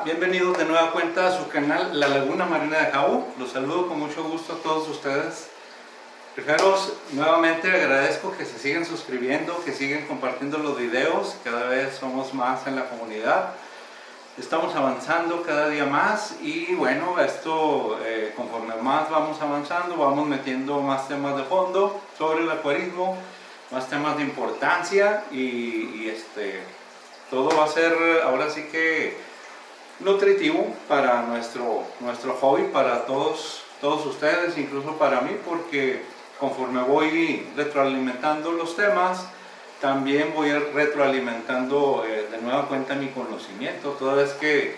bienvenidos de nueva cuenta a su canal La Laguna Marina de Jabo. Los saludo con mucho gusto a todos ustedes. Fijaros, nuevamente agradezco que se sigan suscribiendo, que sigan compartiendo los videos. Cada vez somos más en la comunidad. Estamos avanzando cada día más y bueno, esto conforme más vamos avanzando, vamos metiendo más temas de fondo sobre el acuarismo, más temas de importancia y todo va a ser ahora sí que nutritivo para nuestro hobby, para todos ustedes, incluso para mí, porque conforme voy retroalimentando los temas, también voy retroalimentando de nueva cuenta mi conocimiento. Toda vez que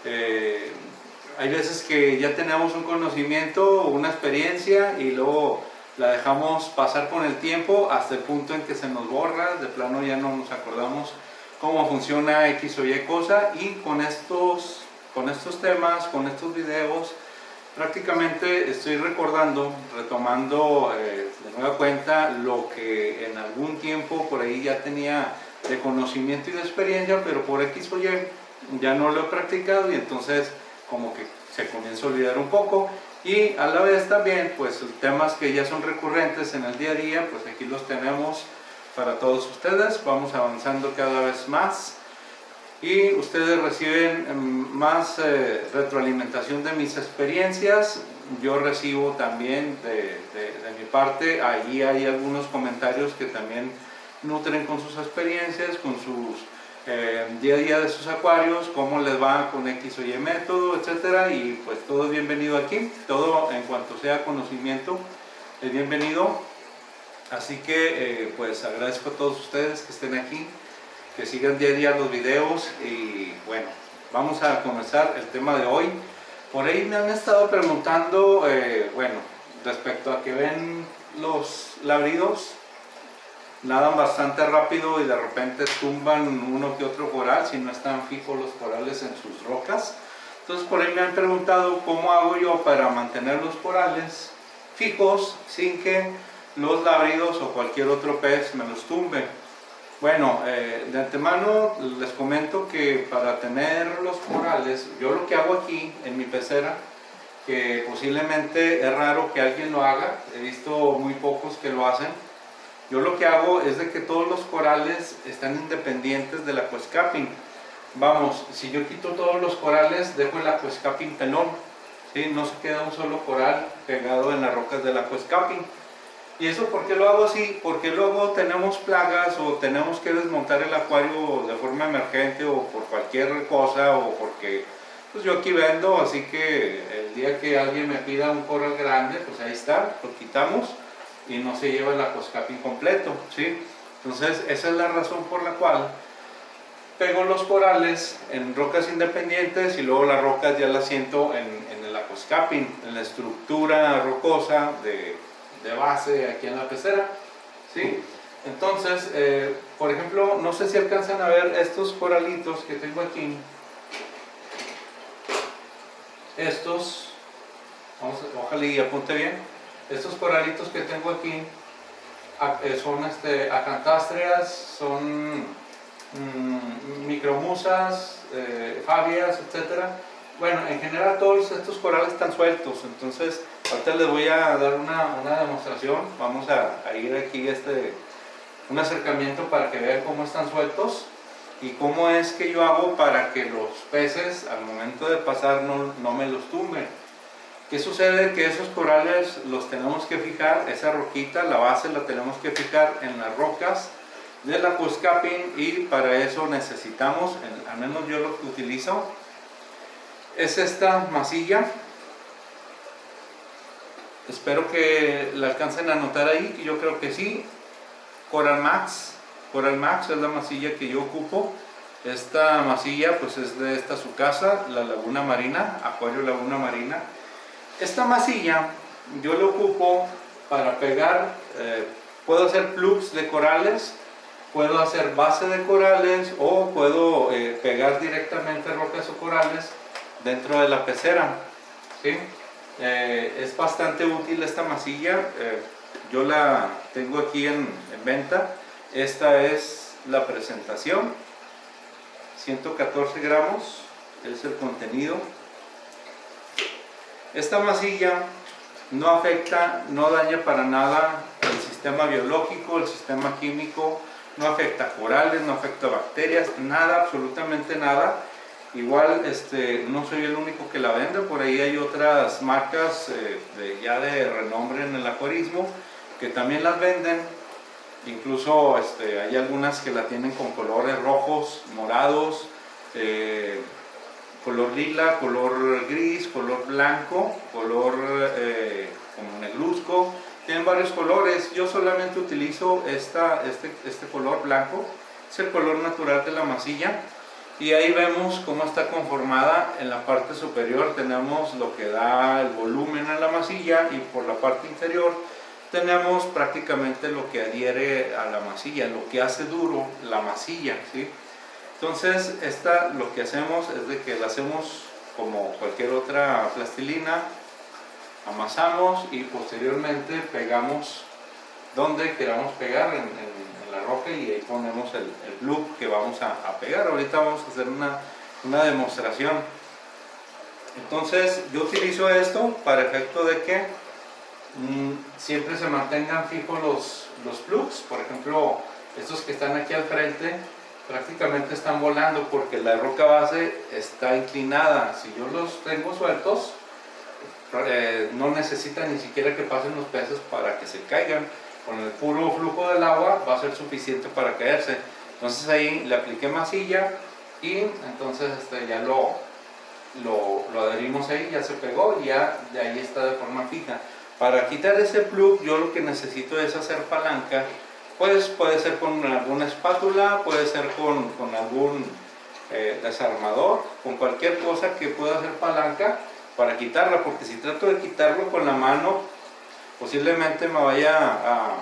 hay veces que ya tenemos un conocimiento, una experiencia y luego la dejamos pasar con el tiempo hasta el punto en que se nos borra, de plano ya no nos acordamos cómo funciona X o Y cosa, y con estos temas, con estos videos, prácticamente estoy retomando de nueva cuenta lo que en algún tiempo por ahí ya tenía de conocimiento y de experiencia, pero por X o Y ya no lo he practicado y entonces como que se comienza a olvidar un poco. Y a la vez también pues temas que ya son recurrentes en el día a día, pues aquí los tenemos para todos ustedes. Vamos avanzando cada vez más y ustedes reciben más retroalimentación de mis experiencias. Yo recibo también de mi parte, allí hay algunos comentarios que también nutren con sus experiencias, con sus día a día de sus acuarios, cómo les va con X o Y método, etcétera. Y pues todo es bienvenido aquí, todo en cuanto sea conocimiento es bienvenido. Así que pues agradezco a todos ustedes que estén aquí, que sigan día a día los videos y bueno, vamos a comenzar el tema de hoy. Por ahí me han estado preguntando, bueno, respecto a que ven los lábridos, nadan bastante rápido y de repente tumban uno que otro coral si no están fijos los corales en sus rocas. Entonces por ahí me han preguntado cómo hago yo para mantener los corales fijos sin que los lábridos o cualquier otro pez me los tumbe. Bueno, de antemano les comento que para tener los corales, yo lo que hago aquí en mi pecera, que posiblemente es raro que alguien lo haga, he visto muy pocos que lo hacen, yo lo que hago es de que todos los corales están independientes del aquascaping. Vamos, si yo quito todos los corales, dejo el aquascaping pelón, ¿sí? No se queda un solo coral pegado en las rocas del aquascaping. ¿Y eso por qué lo hago así? Porque luego tenemos plagas o tenemos que desmontar el acuario de forma emergente o por cualquier cosa, o porque pues yo aquí vendo, así que el día que alguien me pida un coral grande, pues ahí está, lo quitamos y no se lleva el aquascaping completo, ¿sí? Entonces esa es la razón por la cual pego los corales en rocas independientes y luego las rocas ya las siento en el aquascaping, en la estructura rocosa de base aquí en la pecera, ¿sí? Entonces, por ejemplo, no sé si alcanzan a ver estos coralitos que tengo aquí. Estos, ojalá y apunte bien, estos coralitos que tengo aquí son acantástreas, son micromusas, fabias, etcétera. Bueno, en general todos estos corales están sueltos, entonces ahorita les voy a dar una demostración. Vamos a ir aquí un acercamiento para que vean cómo están sueltos y cómo es que yo hago para que los peces al momento de pasar no me los tumben. ¿Qué sucede? Que esos corales los tenemos que fijar, esa roquita, la base la tenemos que fijar en las rocas del aquascaping, y para eso necesitamos, al menos yo lo que utilizo, es esta masilla. Espero que la alcancen a notar ahí, que yo creo que sí. Coral Max es la masilla que yo ocupo. Esta masilla pues es de esta su casa, la Laguna Marina, Acuario Laguna Marina. Esta masilla yo la ocupo para pegar, puedo hacer plugs de corales, puedo hacer base de corales o puedo pegar directamente rocas o corales dentro de la pecera, ¿sí? Es bastante útil esta masilla. Yo la tengo aquí en venta. Esta es la presentación, 114 gramos, es el contenido. Esta masilla no afecta, no daña para nada el sistema biológico, el sistema químico, no afecta corales, no afecta bacterias, nada, absolutamente nada. Igual no soy el único que la vende, por ahí hay otras marcas ya de renombre en el acuarismo que también las venden. Incluso hay algunas que la tienen con colores rojos, morados, color lila, color gris, color blanco, color como negruzco. Tienen varios colores. Yo solamente utilizo este color blanco, es el color natural de la masilla. Y ahí vemos cómo está conformada. En la parte superior tenemos lo que da el volumen a la masilla, y por la parte inferior tenemos prácticamente lo que adhiere a la masilla, lo que hace duro la masilla, ¿sí? Entonces lo que hacemos es de que la hacemos como cualquier otra plastilina, amasamos y posteriormente pegamos donde queramos pegar en la roca, y ahí ponemos el plug que vamos a pegar. Ahorita vamos a hacer una demostración. Entonces yo utilizo esto para efecto de que siempre se mantengan fijos los plugs. Por ejemplo, estos que están aquí al frente prácticamente están volando porque la roca base está inclinada. Si yo los tengo sueltos, no necesitan ni siquiera que pasen los peces para que se caigan. Con el puro flujo del agua va a ser suficiente para caerse. Entonces ahí le apliqué masilla y entonces ya lo adherimos ahí, ya se pegó y ya de ahí está de forma fija. Para quitar ese plug yo lo que necesito es hacer palanca. Pues puede ser con alguna espátula, puede ser con algún desarmador, con cualquier cosa que pueda hacer palanca para quitarla, porque si trato de quitarlo con la mano posiblemente me vaya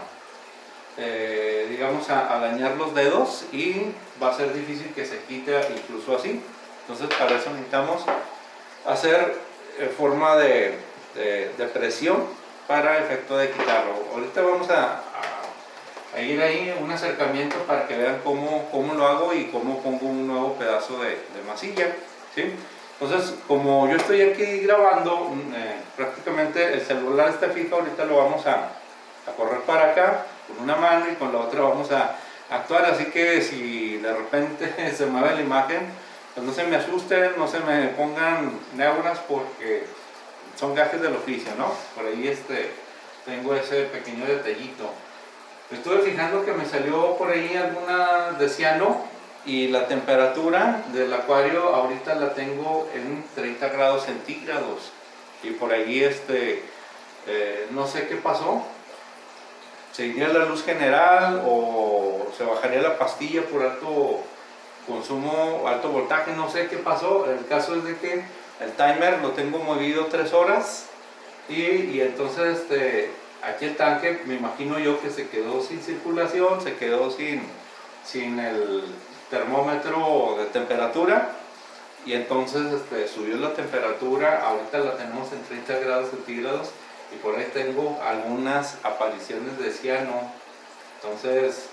digamos a dañar los dedos y va a ser difícil que se quite incluso así. Entonces para eso necesitamos hacer forma de presión para efecto de quitarlo. Ahorita vamos a ir ahí un acercamiento para que vean cómo lo hago y cómo pongo un nuevo pedazo de masilla, ¿sí? Entonces, como yo estoy aquí grabando, prácticamente el celular está fijo. Ahorita lo vamos a correr para acá con una mano y con la otra vamos a actuar. Así que si de repente se mueve la imagen, pues no se me asusten, no se me pongan neuras, porque son gajes del oficio, ¿no? Por ahí tengo ese pequeño detallito. Estuve fijando que me salió por ahí alguna de ciano, y la temperatura del acuario ahorita la tengo en 30 grados centígrados, y por ahí no sé qué pasó. ¿Se iría la luz general o se bajaría la pastilla por alto consumo, alto voltaje? No sé qué pasó. El caso es de que el timer lo tengo movido 3 horas y entonces aquí el tanque, me imagino yo que se quedó sin circulación, se quedó sin el termómetro de temperatura, y entonces subió la temperatura. Ahorita la tenemos en 30 grados centígrados y por ahí tengo algunas apariciones de ciano. Entonces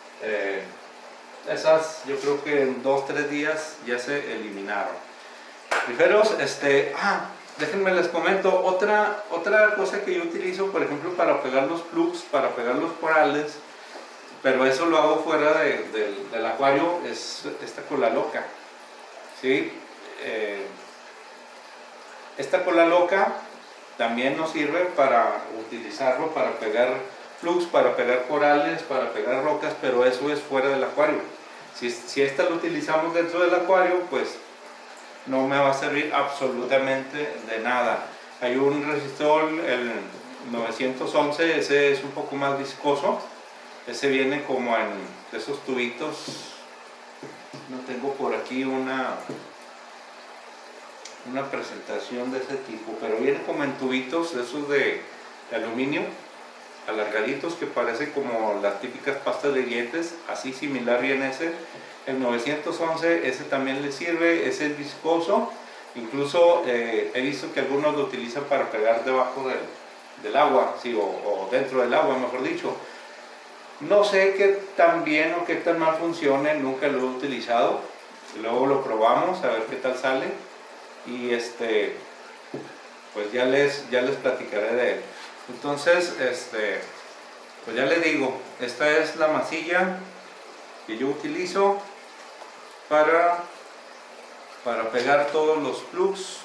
esas yo creo que en 2-3 días ya se eliminaron. Riferos, déjenme les comento otra cosa que yo utilizo, por ejemplo, para pegar los plugs, para pegar los corales, pero eso lo hago fuera del acuario, es esta cola loca, ¿sí? Esta cola loca también nos sirve para utilizarlo para pegar plugs, para pegar corales, para pegar rocas, pero eso es fuera del acuario. Si esta lo utilizamos dentro del acuario, pues no me va a servir absolutamente de nada. Hay un resistor, el 911, ese es un poco más viscoso. Ese viene como en esos tubitos. No tengo por aquí una presentación de ese tipo, pero viene como en tubitos esos de aluminio, alargaditos, que parece como las típicas pastas de dientes. Así similar viene ese. El 911, ese también le sirve, ese es viscoso. Incluso he visto que algunos lo utilizan para pegar debajo del agua, sí, o dentro del agua, mejor dicho. No sé qué tan bien o qué tan mal funcione, nunca lo he utilizado. y luego lo probamos a ver qué tal sale, y pues ya les platicaré de él. Entonces pues ya les digo, esta es la masilla que yo utilizo para pegar todos los plugs.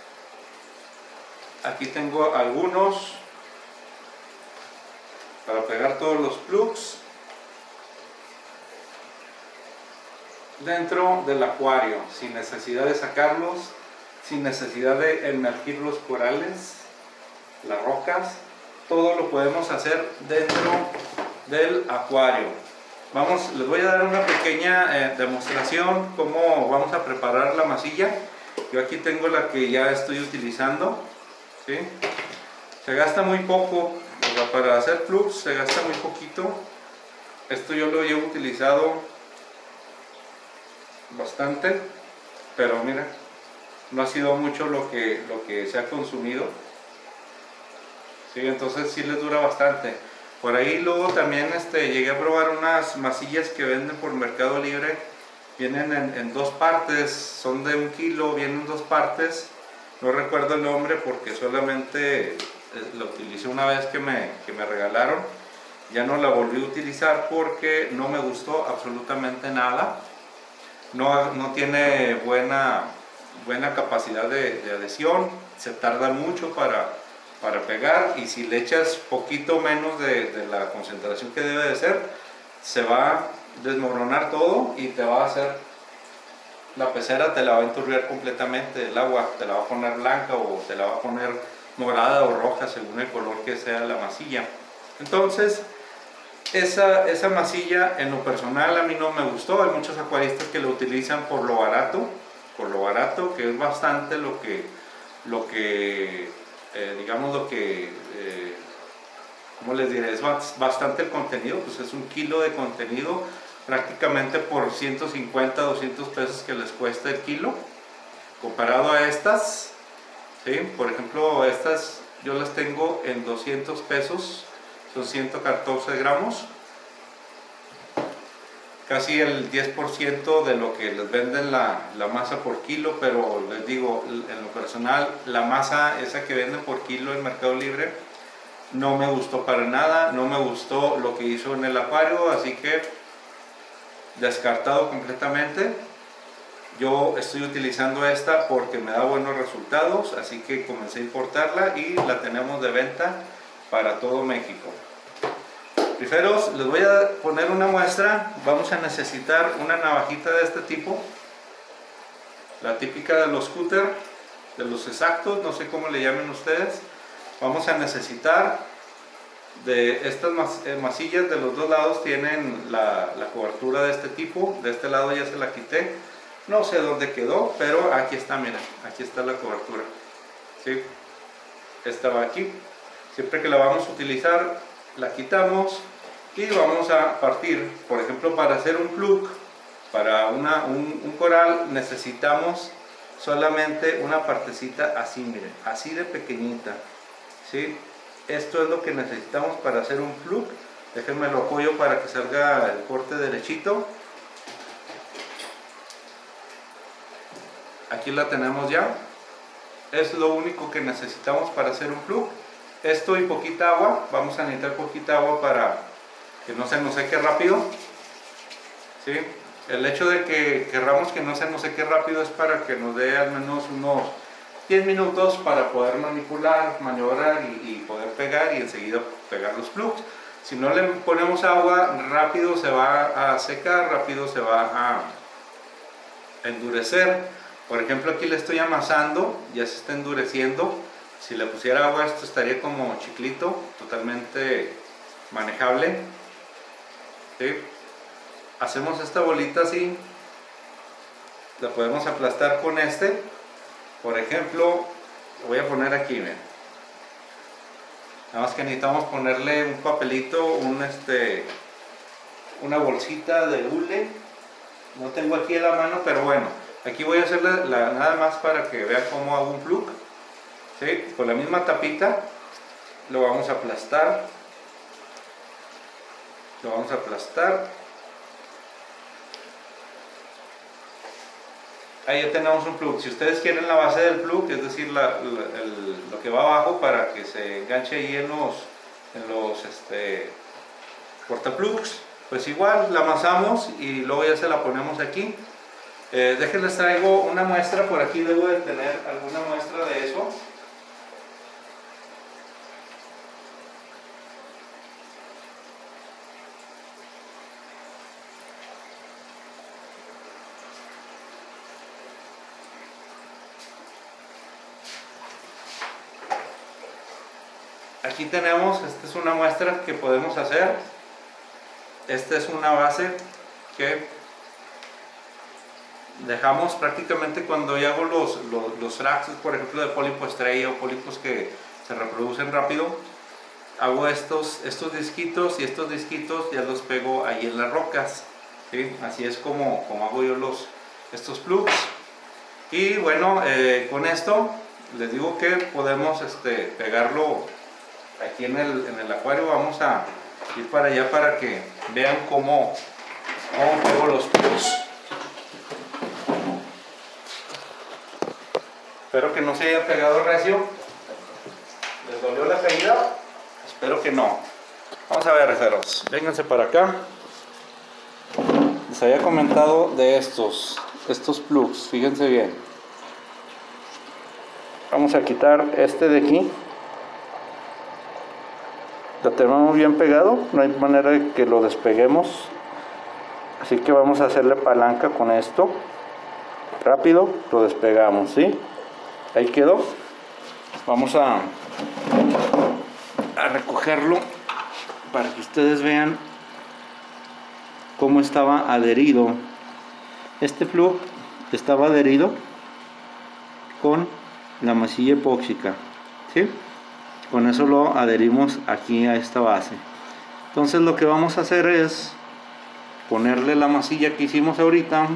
Aquí tengo algunos para pegar todos los plugs dentro del acuario, sin necesidad de sacarlos, sin necesidad de emergir los corales, las rocas. Todo lo podemos hacer dentro del acuario. Les voy a dar una pequeña demostración cómo vamos a preparar la masilla. Yo aquí tengo la que ya estoy utilizando, ¿sí? Se gasta muy poco, o sea, para hacer plugs se gasta muy poquito. Esto yo lo llevo utilizado bastante, pero mira, no ha sido mucho lo que se ha consumido, ¿sí? Entonces sí les dura bastante. Por ahí luego también llegué a probar unas masillas que venden por Mercado Libre. Vienen en dos partes, son de 1 kilo, vienen en dos partes. No recuerdo el nombre porque solamente la utilicé una vez que me regalaron. Ya no la volví a utilizar porque no me gustó absolutamente nada. No tiene buena capacidad de adhesión, se tarda mucho para pegar, y si le echas poquito menos de la concentración que debe de ser, se va a desmoronar todo y te va a hacer, la pecera te la va a enturbiar completamente, el agua te la va a poner blanca o te la va a poner morada o roja según el color que sea la masilla. Entonces esa masilla en lo personal a mí no me gustó. Hay muchos acuaristas que lo utilizan por lo barato, que es bastante ¿cómo les diré? Es bastante el contenido, pues es 1 kilo de contenido prácticamente por 150, 200 pesos que les cuesta el kilo, comparado a estas, ¿sí? Por ejemplo, estas yo las tengo en 200 pesos, son 114 gramos, casi el 10% de lo que les venden la masa por kilo. Pero les digo, en lo personal, la masa esa que venden por kilo en Mercado Libre no me gustó para nada, no me gustó lo que hizo en el acuario, así que descartado completamente. Yo estoy utilizando esta porque me da buenos resultados, así que comencé a importarla y la tenemos de venta para todo México. Riferos, les voy a poner una muestra. Vamos a necesitar una navajita de este tipo, la típica de los cúter, de los exactos, no sé cómo le llamen ustedes. Vamos a necesitar de estas masillas, de los dos lados tienen la cobertura de este tipo. De este lado ya se la quité, no sé dónde quedó, pero aquí está, mira, aquí está la cobertura, ¿sí? Esta va aquí. Siempre que la vamos a utilizar, la quitamos y vamos a partir. Por ejemplo, para hacer un plug, para un coral, necesitamos solamente una partecita así, miren, así de pequeñita, ¿sí? Esto es lo que necesitamos para hacer un plug. Déjenme lo apoyo para que salga el corte derechito. Aquí la tenemos ya. Es lo único que necesitamos para hacer un plug. Esto y poquita agua. Vamos a necesitar poquita agua para que no se nos seque rápido, ¿sí? El hecho de que querramos que no se nos seque rápido es para que nos dé al menos unos 10 minutos para poder manipular, maniobrar y poder pegar, y enseguida pegar los plugs. Si no le ponemos agua, rápido se va a secar, rápido se va a endurecer. Por ejemplo, aquí le estoy amasando, ya se está endureciendo. Si le pusiera agua, esto estaría como chiclito, totalmente manejable, ¿sí? Hacemos esta bolita así, la podemos aplastar con por ejemplo, lo voy a poner aquí, ¿ven? Nada más que necesitamos ponerle un papelito, una bolsita de hule. No tengo aquí a la mano, pero bueno, aquí voy a hacerle nada más para que vean cómo hago un plug, ¿sí? Con la misma tapita lo vamos a aplastar, ahí ya tenemos un plug. Si ustedes quieren la base del plug, es decir, lo que va abajo para que se enganche ahí en los portaplugs, pues igual la amasamos y luego ya se la ponemos aquí. Déjenles traigo una muestra, por aquí debo de tener alguna muestra de eso. Aquí tenemos, esta es una muestra que podemos hacer. Esta es una base que dejamos prácticamente cuando yo hago los fracs, por ejemplo, de pólipo estrella o pólipos que se reproducen rápido. Hago estos disquitos y estos disquitos ya los pego ahí en las rocas, ¿sí? Así es como hago yo estos plugs. Y bueno, con esto les digo que podemos pegarlo aquí en el acuario. Vamos a ir para allá para que vean cómo pego los plugs. Espero que no se haya pegado recio. ¿Les dolió la caída? Espero que no. Vamos a ver, referos. Vénganse para acá. Les había comentado de estos plugs. Fíjense bien. Vamos a quitar este de aquí. Lo tenemos bien pegado. No hay manera de que lo despeguemos. Así que vamos a hacerle palanca con esto. Rápido lo despegamos, ¿sí? Ahí quedó. Vamos a recogerlo para que ustedes vean cómo estaba adherido. Este plug estaba adherido con la masilla epóxica, ¿sí? Con eso lo adherimos aquí a esta base. Entonces lo que vamos a hacer es ponerle la masilla que hicimos ahorita.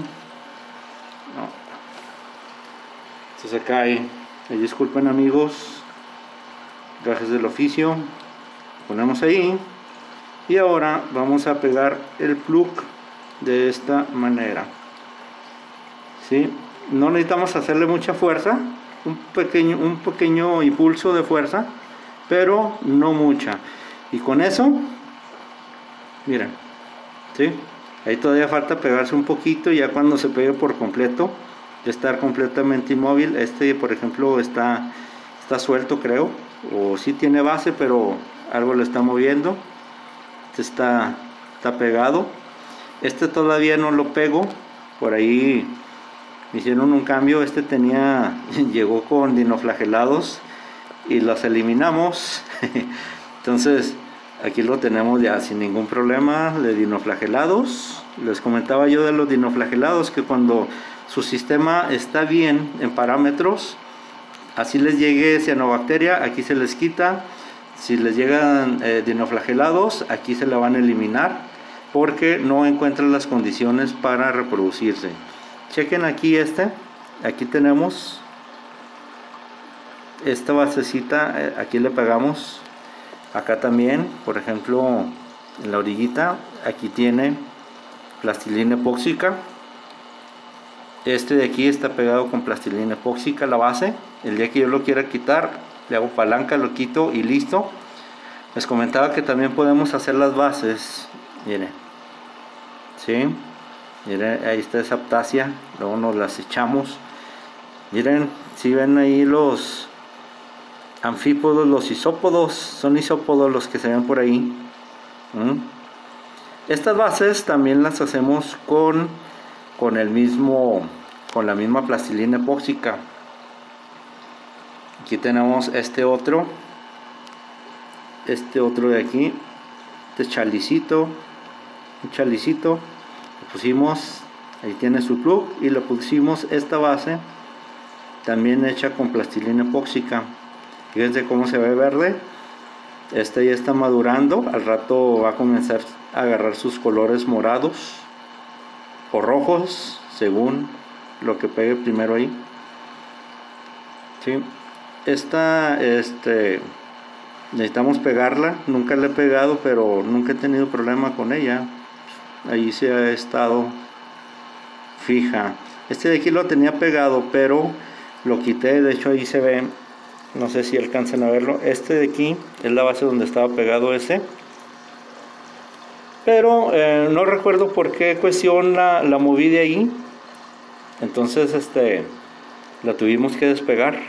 Se cae, disculpen amigos, gajes del oficio. Ponemos ahí y ahora vamos a pegar el plug de esta manera, ¿sí? No necesitamos hacerle mucha fuerza, un pequeño impulso de fuerza, pero no mucha. Y con eso, miren, ¿sí? Ahí todavía falta pegarse un poquito. Ya cuando se pegue por completo, estar completamente inmóvil. Por ejemplo está suelto, creo, o sí tiene base, pero algo lo está moviendo. Está pegado. Todavía no lo pego. Por ahí me hicieron un cambio. Llegó con dinoflagelados y los eliminamos. Entonces aquí lo tenemos ya sin ningún problema de dinoflagelados. Les comentaba yo de los dinoflagelados que cuando su sistema está bien en parámetros, así les llegue cianobacteria, aquí se les quita. Si les llegan dinoflagelados, aquí se la van a eliminar porque no encuentran las condiciones para reproducirse. Chequen aquí aquí tenemos esta basecita, aquí le pegamos. Acá también, por ejemplo, en la orillita, aquí tiene plastilina epóxica. De aquí está pegado con plastilina epóxica, la base. El día que yo lo quiera quitar, le hago palanca, lo quito y listo. Les comentaba que también podemos hacer las bases. Miren, ¿sí? Miren, ahí está esa aptasia. Luego nos las echamos. Miren, si ven ahí los anfípodos, los isópodos. Son isópodos los que se ven por ahí. Estas bases también las hacemos con la misma plastilina epóxica. Aquí tenemos otro de aquí, chalicito, un chalicito. Lo pusimos, ahí tiene su plug, y le pusimos esta base también hecha con plastilina epóxica. Fíjense cómo se ve verde. Ya está madurando. Al rato va a comenzar a agarrar sus colores morados o rojos, según lo que pegue primero ahí. ¿Sí? Necesitamos pegarla. Nunca la he pegado, pero nunca he tenido problema con ella. Ahí se ha estado fija. Este de aquí lo tenía pegado, pero lo quité. De hecho ahí se ve, no sé si alcanzan a verlo. Este de aquí es la base donde estaba pegado ese. Pero no recuerdo por qué cuestión la moví de ahí. Entonces la tuvimos que despegar.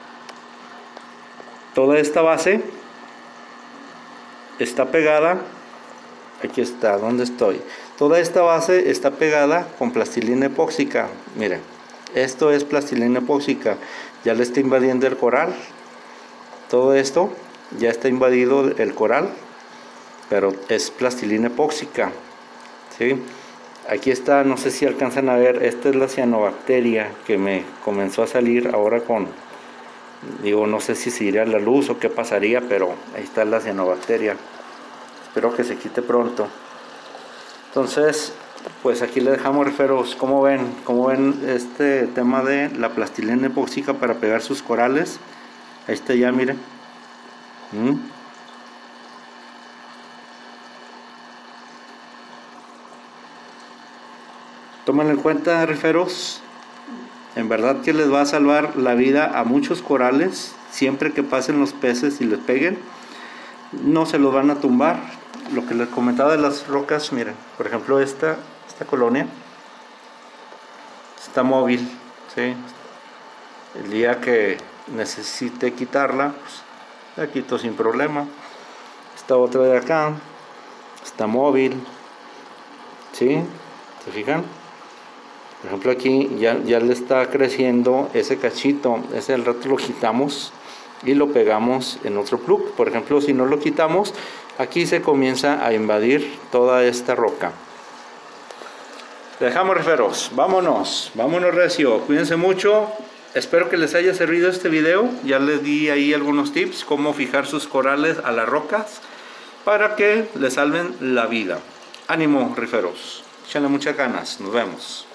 Toda esta base está pegada. Aquí está, ¿dónde estoy? Toda esta base está pegada con plastilina epóxica. Miren, esto es plastilina epóxica. Ya le está invadiendo el coral. Todo esto ya está invadido el coral, pero es plastilina epóxica, ¿sí? Aquí está, no sé si alcanzan a ver, esta es la cianobacteria que me comenzó a salir ahora con, digo, no sé si se iría a la luz o qué pasaría, pero ahí está la cianobacteria. Espero que se quite pronto. Entonces, pues aquí le dejamos, riferos. ¿Cómo ven este tema de la plastilina epóxica para pegar sus corales? Ahí está ya, miren. Tómenlo en cuenta, riferos. En verdad que les va a salvar la vida a muchos corales. Siempre que pasen los peces y les peguen, no se los van a tumbar. Lo que les comentaba de las rocas, miren, por ejemplo esta colonia está móvil, ¿sí? El día que necesite quitarla, pues la quito sin problema. Esta otra de acá está móvil, ¿sí? ¿Se fijan? Por ejemplo aquí ya le está creciendo ese cachito. Ese al rato lo quitamos y lo pegamos en otro plug. Por ejemplo, si no lo quitamos, aquí se comienza a invadir toda esta roca. Dejamos, riferos. Vámonos recio. Cuídense mucho. Espero que les haya servido este video. Ya les di ahí algunos tips cómo fijar sus corales a las rocas para que les salven la vida. Ánimo, riferos. Échenle muchas ganas. Nos vemos.